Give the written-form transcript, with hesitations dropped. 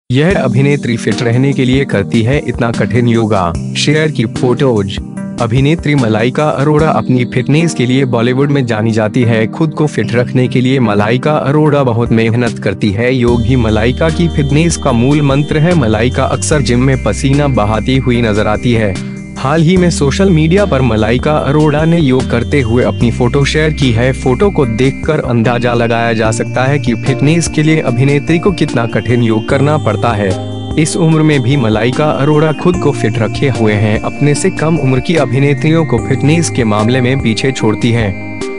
यह अभिनेत्री फिट रहने के लिए करती है इतना कठिन योगा। शेयर की फोटोज। अभिनेत्री मलाइका अरोड़ा अपनी फिटनेस के लिए बॉलीवुड में जानी जाती है। खुद को फिट रखने के लिए मलाइका अरोड़ा बहुत मेहनत करती है। योग ही मलाइका की फिटनेस का मूल मंत्र है। मलाइका अक्सर जिम में पसीना बहाती हुई नजर आती है। हाल ही में सोशल मीडिया पर मलाइका अरोड़ा ने योग करते हुए अपनी फोटो शेयर की है। फोटो को देखकर अंदाजा लगाया जा सकता है कि फिटनेस के लिए अभिनेत्री को कितना कठिन योग करना पड़ता है। इस उम्र में भी मलाइका अरोड़ा खुद को फिट रखे हुए हैं। अपने से कम उम्र की अभिनेत्रियों को फिटनेस के मामले में पीछे छोड़ती हैं।